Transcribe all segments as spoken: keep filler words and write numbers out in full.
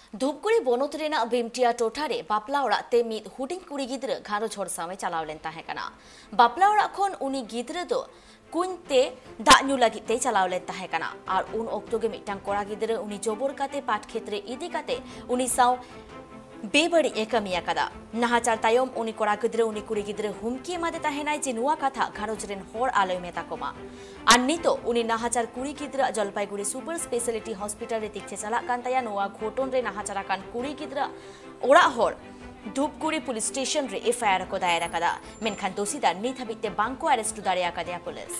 धूपगुड़ी बनोत रेना बेमटिया टोठारे बापला ओड़ा ते मिद हुडिंग कुड़ी गिद्र घारो छोड़ सामे चलाव लेन ताहे कना। बापला ओड़ा खोन उनी गिद्र दो कुंते दाग ᱧᱩ लगी ते चलाव लेन ताहे कना और उन ऑक्टो के मिटांग कोड़ा गिद्र उनी जोबोर काते पाठ क्षेत्र इदी काते उनी साव बेबड़ी ए कमिया कदा नाहाचार तायम उनी कोड़ा गिद्र उनी कुड़ी गिद्र हुमकी एमादे ताहेनाय जे नुआ कथा घारोज रेन होर आलोय मेता कोमा और नितो उनी नाहाचार कुड़ी गिद्र जलपाईगुड़ी सुपर स्पेशलिटी हॉस्पिटल रे दिखे चला कान ताया नुआ घोटन रे नाहाचार कान कुड़ी गिद्र ओड़ा होर धूपगुड़ी पुलिस स्टेशन रे एफआईआर को दायर कदा मेनखान दोषीदार नित हाबिते बांको अरेस्ट दाड़े आकादिया पुलिस।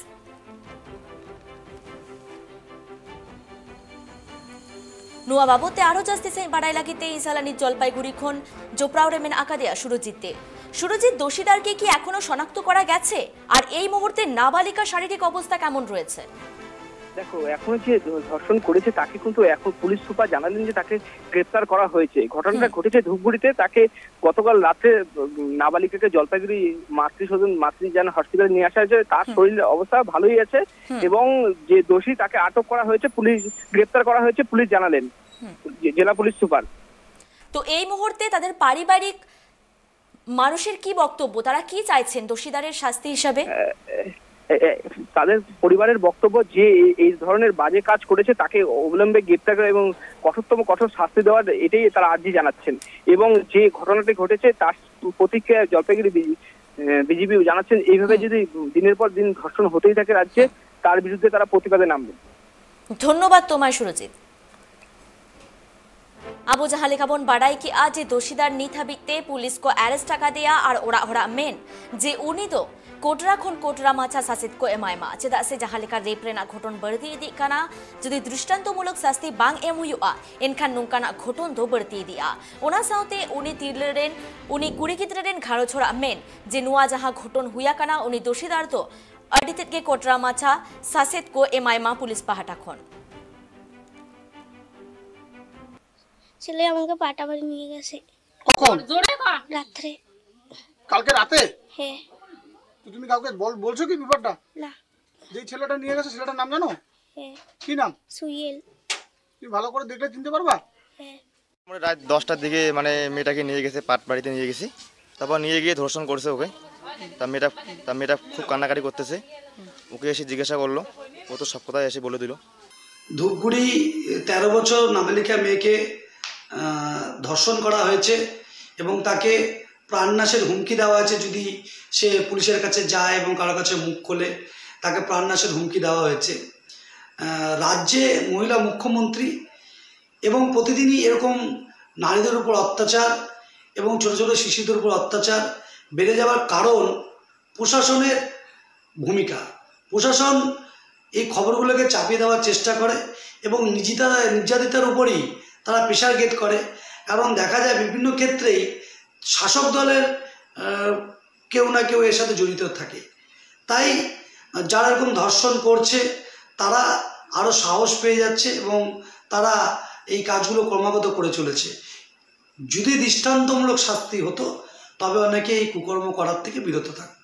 नुआ बाबते आरो जास्ती से बाड़ाई लागिते इसालानी जलपाईगुड़ी खन जोपड़ाव रे मेन आकादिया सुरजिते सुरजित दोषीदारके कि एखोनो शनाक्त करा गेछे और এই মুহূর্তে নাবালিকা শারীরিক অবস্থা কেমন রয়েছে? দেখো এখন যে ধর্ষণ করেছে তাকে কিন্তু এখন পুলিশ সুপার জানালেন যে তাকে গ্রেফতার করা হয়েছে। ঘটনাটা ঘটেছে ধূপগুড়িতে। তাকে গতকাল রাতে নাবালিকাকে জলপাইগুড়ি মাতৃসদন মাতৃযান হসপিটালে নিয়ে আসা হয়েছে। তার শরীরের অবস্থা ভালোই আছে এবং যে দোষী তাকে আটক করা হয়েছে, পুলিশ গ্রেফতার করা হয়েছে পুলিশ জানালেন জেলা পুলিশ সুপার। তো এই মুহূর্তে তাদের পারিবারিক মানুষের কি বক্তব্য, তারা কি চাইছেন দোষীদারের শাস্তি হিসাবে? তাদের পরিবারের বক্তব্য যে এই ধরনের বাজে কাজ করেছে তাকে অবিলম্বে গ্রেফতার করা এবং কঠোরতম কঠোর শাস্তি দেওয়ার এটাই তারা আর্জি জানাচ্ছেন। এবং যে ঘটনাটি ঘটেছে তার প্রতিক্রিয়া জলপাইগুড়ি বিজিবি জানাচ্ছেন এইভাবে যদি দিনের পর দিন ধর্ষণ হতেই থাকে রাজ্যে তার বিরুদ্ধে তারা প্রতিবাদে নামবে। ধন্যবাদ তোমায় সুরজিৎ। আবু জাহালে খাবন বাড়াই কি আজ দোষীদার নিত হাবিতে পুলিশ को अरेस्ट টাকা দেয়া আর ওরা ওরা মেন যে উনি তো कोटरा खन कोटरा माछा शासित को एमायमा चेदा से जहां लेका रेप रेना घटन बर्ती इदी काना जदि दृष्टांतमूलक शास्ति बांग एम हुआ एनखान नोंकाना घटन दो बर्ती इदिया ओना साउते उनी तिरलेरेन उनी कुड़ी गिद्रेन घारो छोड़ा मेन जे नुआ जहां घटन हुआ काना उनी दोषीदार तो अडितेत के कोटरा माछा शासित को एमायमा पुलिस पाहाटा खन ছেলে আমাকে পাটা বাড়ি নিয়ে গেছে। কখন? জোরে কর। রাতে। কালকে রাতে? হ্যাঁ। তুমি কাউকে বল বলছো কি ব্যাপারটা? না। যে ছেলেটা নিয়ে গেছে ছেলেটার নাম জানো? হ্যাঁ। কি নাম? সুয়েল। তুমি ভালো করে দেখলে চিনতে পারবা? হ্যাঁ। আমরা রাত দশটার দিকে মানে মেয়েটাকে নিয়ে গেছে পাট বাড়িতে নিয়ে গেছি। তারপর নিয়ে গিয়ে ধর্ষণ করেছে ওকে। তার মেয়েটা তার মেয়েটা খুব কান্নাকাটি করতেছে। ওকে এসে জিজ্ঞাসা করলো, ও তো সব কথা এসে বলে দিল। ধূপগুড়ি তেরো বছর নাবালিকা মেয়েকে ধর্ষণ করা হয়েছে এবং তাকে প্রাণনাশের হুমকি দেওয়া হয়েছে যদি সে পুলিশের কাছে যায় এবং কারো কাছে মুখ খোলে তাকে প্রাণনাশের হুমকি দেওয়া হয়েছে। রাজ্যে মহিলা মুখ্যমন্ত্রী এবং প্রতিদিনই এরকম নারীদের উপর অত্যাচার এবং ছোটো ছোটো শিশুদের উপর অত্যাচার বেড়ে যাওয়ার কারণ প্রশাসনের ভূমিকা। প্রশাসন এই খবরগুলোকে চাপিয়ে দেওয়ার চেষ্টা করে এবং নির্যাতিতা নির্যাতিতার উপরই তারা প্রেশার গেট করে। কারণ দেখা যায় বিভিন্ন ক্ষেত্রেই শাসক দলের কেউ না কেউ এর সাথে জড়িত থাকে। তাই যারা এরকম ধর্ষণ করছে তারা আরও সাহস পেয়ে যাচ্ছে এবং তারা এই কাজগুলো ক্রমাগত করে চলেছে। যদি দৃষ্টান্তমূলক শাস্তি হতো তবে অনেকে এই কুকর্ম করার থেকে বিরত থাকত।